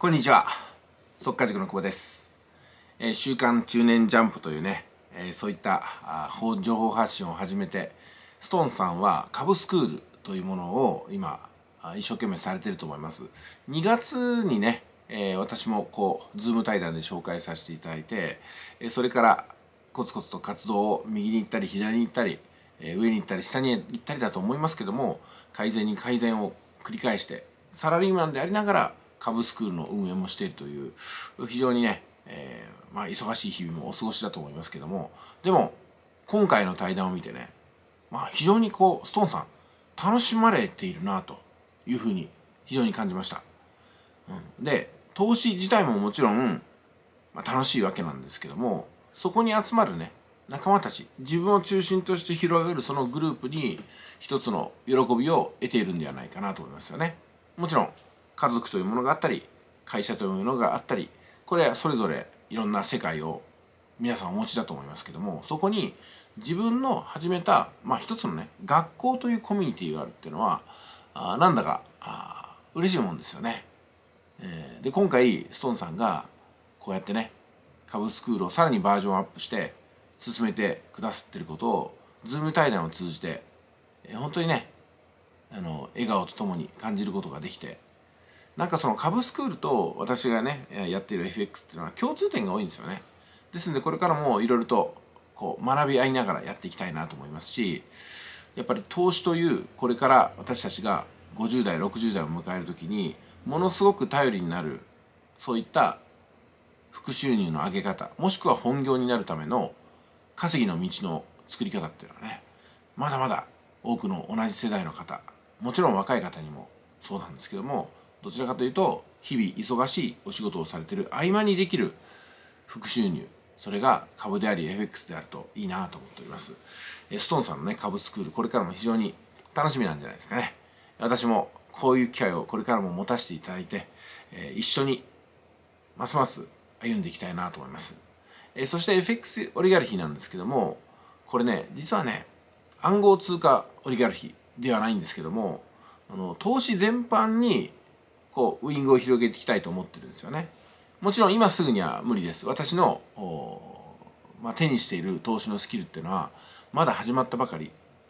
こんにちは。速稼塾の久保です。週刊中年ジャンプというね、そういった情報発信を始めて、ストーンさんは株スクールというものを今一生懸命されていると思います。2月にね、私もズーム対談で紹介させていただいて、それからコツコツと活動を右に行ったり左に行ったり、上に行ったり下に行ったりだと思いますけども、改善に改善を繰り返してサラリーマンでありながら株スクールの運営もしているという非常にね、忙しい日々もお過ごしだと思いますけども、でも今回の対談を見てね、非常にストーンさん楽しまれているなというふうに非常に感じました。で投資自体ももちろん、楽しいわけなんですけども、そこに集まるね仲間たち、自分を中心として広げるそのグループに一つの喜びを得ているんではないかなと思いますよね。もちろん家族というものがあったり、会社というものがあったり、これはそれぞれいろんな世界を皆さんお持ちだと思いますけども、そこに自分の始めた、一つのね学校というコミュニティがあるっていうのはなんだか嬉しいもんですよね。で今回ストーンさんがこうやってね株スクールをさらにバージョンアップして進めてくださっていることをズーム対談を通じて本当にね笑顔とともに感じることができて、なんかその株スクールと私がねやっている FX っていうのは共通点が多いんですよね。ですのでこれからもいろいろと学び合いながらやっていきたいなと思いますし、やっぱり投資というこれから私たちが50代60代を迎える時にものすごく頼りになる、そういった副収入の上げ方、もしくは本業になるための稼ぎの道の作り方っていうのはね、まだまだ多くの同じ世代の方、もちろん若い方にもそうなんですけども、どちらかというと日々忙しいお仕事をされている合間にできる副収入、それが株であり FX であるといいなと思っております。ストーンさんのね株スクール、これからも非常に楽しみなんじゃないですかね。私もこういう機会をこれからも持たせていただいて、一緒にますます歩んでいきたいなと思います。そして FX オリガルヒなんですけども、これね実はね暗号通貨オリガルヒではないんですけども、投資全般にウイングを広げていきたいと思ってるんですよね。もちろん今すぐには無理です。私の手にしている投資のスキルっていうのはまだ始まったばかり、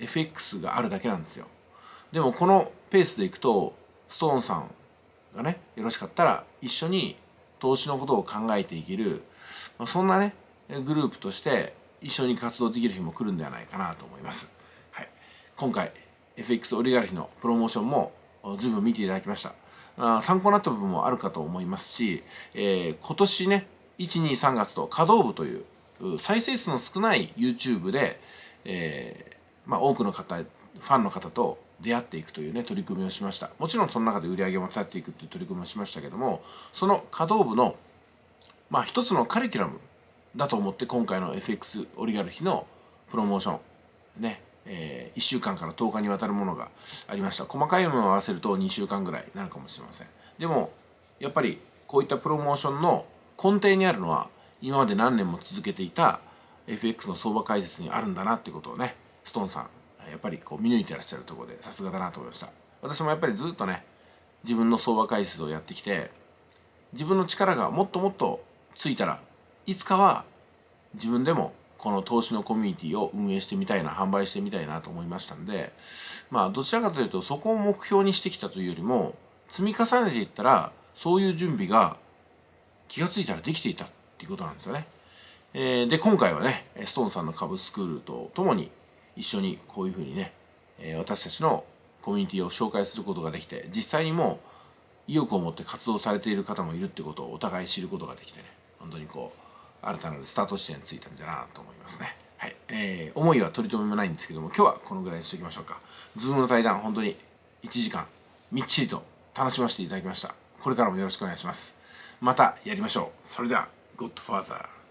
FX があるだけなんですよ。でもこのペースでいくとストーンさんがねよろしかったら一緒に投資のことを考えていける、そんなねグループとして一緒に活動できる日も来るんではないかなと思います。はい、今回 FX オリガルヒのプロモーションも随分見ていただきました。参考になった部分もあるかと思いますし、今年ね123月と稼働部という再生数の少ない YouTube で、多くの方ファンの方と出会っていくというね取り組みをしました。もちろんその中で売り上げも立っていくという取り組みをしましたけども、その稼働部の一つのカリキュラムだと思って今回の FX オリガルヒのプロモーションね、1週間から10日にわたるものがありました。細かいものを合わせると2週間ぐらいになるかもしれません。でもやっぱりこういったプロモーションの根底にあるのは今まで何年も続けていた FX の相場解説にあるんだなっていうことをねストーンさんやっぱり見抜いてらっしゃるところでさすがだなと思いました。私もやっぱりずっとね自分の相場解説をやってきて、自分の力がもっともっとついたらいつかは自分でもこの投資のコミュニティを運営してみたいな、販売してみたいなと思いましたんで、どちらかというとそこを目標にしてきたというよりも積み重ねていったらそういう準備が気がついたらできていたっていうことなんですよね。で今回はねストーンさんの株スクールとともに一緒にこういうふうにね私たちのコミュニティを紹介することができて、実際にも意欲を持って活動されている方もいるってことをお互い知ることができてね、本当に新たなるスタート地点についたんじゃなと思いますね。はい、思いは取り留めもないんですけども、今日はこのぐらいにしておきましょうか。ズームの対談本当に1時間みっちりと楽しませていただきました。これからもよろしくお願いします。またやりましょう。それでは Godfather。